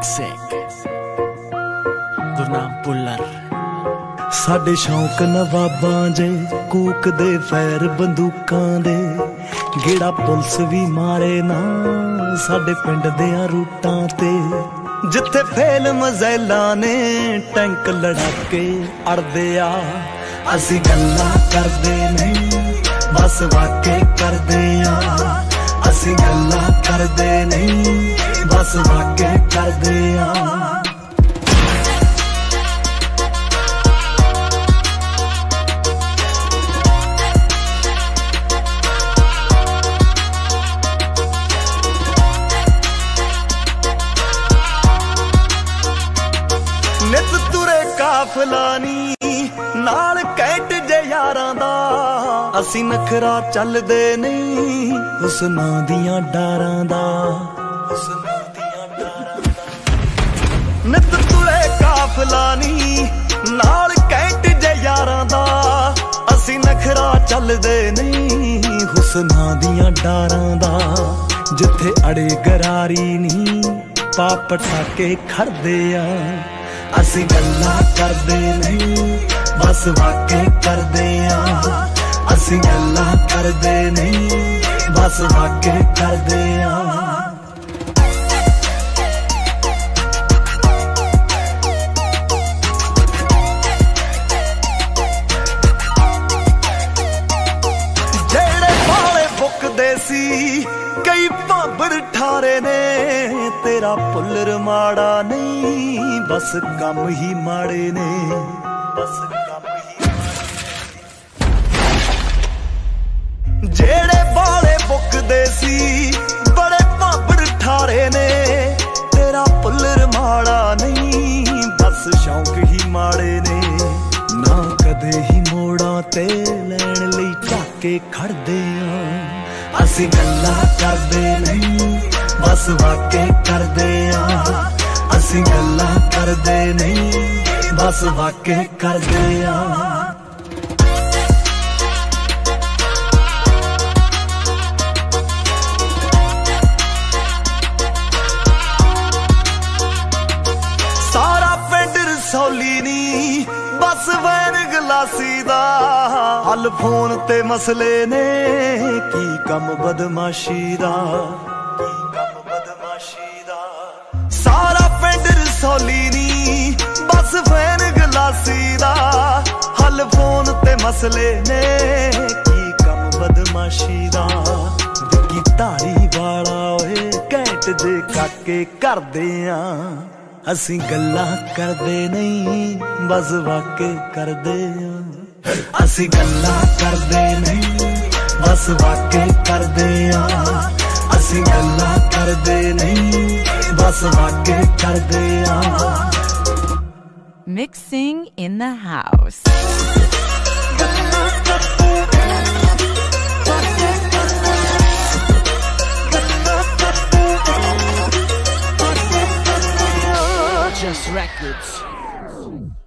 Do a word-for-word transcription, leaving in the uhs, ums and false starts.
Sick. Gurnam Bhullar. ਸਾਡੇ ਸ਼ੌਂਕ ਨਵਾਬਾਂ ਜੇ ਕੂਕ ਦੇ ਫੈਰ ਬੰਦੂਕਾਂ ਦੇ, ਗੇੜਾ ਪੁਲਿਸ ਵੀ ਮਾਰੇ ਨਾ ਸਾਡੇ ਪਿੰਡ ਦਿਆਂ ਰੂਟਾਂ ਤੇ। ਜਿੱਥੇ ਫੇਲ ਮਜ਼ੈਲਾਂ ਨੇ ਟੈਂਕ ਲੜਾਕੇ ਅੜਦੇ ਆ, ਅਸੀਂ ਗੱਲਾਂ ਕਰਦੇ ਨਹੀਂ ਬਸ ਵਾਕੇ ਕਰਦੇ ਆ। ਅਸੀਂ ਗੱਲਾਂ ਕਰਦੇ ਨਹੀਂ ਬਸ ਵਾਕੇ ਕਰਦੇ ਆ। ਨਿਤ ਤੁਰੇ ਕਾਫਲਾ ਨੀ ਨਾਲ ਕੈਂਟ ਜੇ ਯਾਰਾਂ ਦਾ, ਅਸੀਂ ਨਖਰਾ ਚੱਲਦੇ ਨਹੀਂ ਹੁਸਨਾਂ ਦੀਆਂ ਡਾਰਾਂ ਦਾ। ਹੁਸਨਾਂ ਦੀਆਂ ਡਾਰਾਂ ਦਾ ਨਿਤ ਤੁਰੇ ਕਾਫਲਾ ਨੀ ਨਾਲ ਕੈਂਟ ਜੇ ਯਾਰਾਂ ਦਾ, ਅਸੀਂ ਨਖਰਾ ਚੱਲਦੇ ਨਹੀਂ ਹੁਸਨਾਂ ਦੀਆਂ ਡਾਰਾਂ ਦਾ। ਜਿੱਥੇ ਅੜੇ ਗਰਾਰੀ ਨੀ ਪਾ ਪਟਾਕੇ ਖੜਦੇ ਆ, ਅਸੀਂ ਗੱਲਾਂ ਕਰਦੇ ਨਹੀਂ ਬਸ ਵਾਕੇ ਕਰਦੇ ਆ। ਅਸੀਂ ਗੱਲਾਂ ਕਰਦੇ ਨਹੀਂ ਬਸ ਵਾਕੇ ਕਰਦੇ ਆ। ਜਿਹੜੇ ਵਾਲੇ ਬੁੱਕਦੇ ਸੀ ਕਈ ਭਾਂਬੜ ਠਾਰੇ ਨੇ, ਤੇਰਾ ਪੁੱਲਰ ਮਾੜਾ ਨਹੀਂ ਬਸ ਕੰਮ ਹੀ ਮਾੜੇ ਨੇ। ਬਸ ਕੰਮ ਹੀ ਜਿਹੜੇ ਬਾਲੇ ਬੁੱਕਦੇ ਸੀ ਬੜੇ ਭਾਂਬੜ ਠਾਰੇ ਨੇ, ਤੇਰਾ ਪੁੱਲਰ ਮਾੜਾ ਨਹੀਂ ਬਸ ਸ਼ੌਂਕ ਹੀ ਮਾੜੇ ਨੇ। ਨਾ ਕਦੇ ਹੀ ਮੋੜਾਂ ਤੇ ਲੈਣ ਲਈ ਝਾਕੇ ਖੜਦੇ ਆ, ਅਸੀਂ ਗੱਲਾਂ ਕਰਦੇ ਨਹੀਂ ਬਸ ਵਾਕੇ ਕਰਦੇ ਆ। ਅਸੀਂ ਗੱਲਾਂ ਕਰਦੇ ਨਹੀਂ ਬਸ ਵਾਕੇ ਕਰਦੇ ਆ। ਸਾਰਾ ਪਿੰਡ ਰਸੌਲੀ ਨੀ ਬਸ ਵੈਨ ਗਲਾਸੀ ਦਾ, ਹੱਲ ਫੋਨ ਤੇ ਮਸਲੇ ਨੇ ਕੀ ਕੰਮ ਬਦਮਾਸ਼ੀ ਦਾ। ਕੀ ਕੰਮ ਬਦਮਾਸ਼ੀ ਦਾ ਸਾਰਾ ਪਿੰਡ ਰਸੌਲੀ ਨੀ ਬਸ ਵੈਨ ਗਲਾਸੀ ਦਾ, ਹੱਲ ਫੋਨ ਤੇ ਮਸਲੇ ਨੇ ਕੀ ਕੰਮ ਬਦਮਾਸ਼ੀ ਦਾ। ਵਿੱਕੀ ਧਾਰੀ ਵਾਲਾ ਓਏ ਘੈਂਟ ਜੇ ਕਾਕੇ ਕਰਦੇ ਆ, ਅਸੀਂ ਗੱਲਾਂ ਕਰਦੇ ਨਹੀਂ ਬਸ ਵਾਕੇ ਕਰਦੇ ਆ। ਅਸੀਂ ਗੱਲਾਂ ਕਰਦੇ ਨਹੀਂ ਬਸ ਵਾਕੇ ਕਰਦੇ ਆ। ਅਸੀਂ ਗੱਲਾਂ ਕਰਦੇ ਨਹੀਂ ਬਸ ਵਾਕੇ ਕਰਦੇ ਆ। Mixing in the house. Just records.